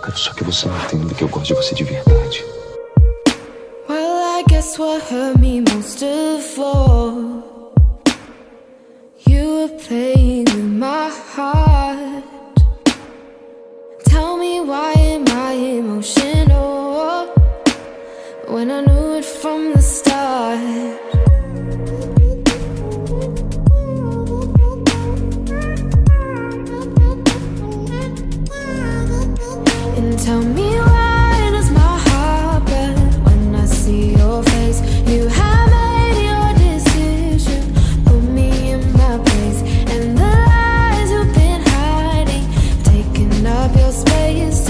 quero só que você entenda que eu gosto de você de verdade. Well, I guess what hurt me most of all, you were playing with my heart. Tell me, why am I emotional when I knew it from the start? And tell me, why does my heart break when I see your face? You have made your decision, put me in my place, and the lies you've been hiding, taking up your space.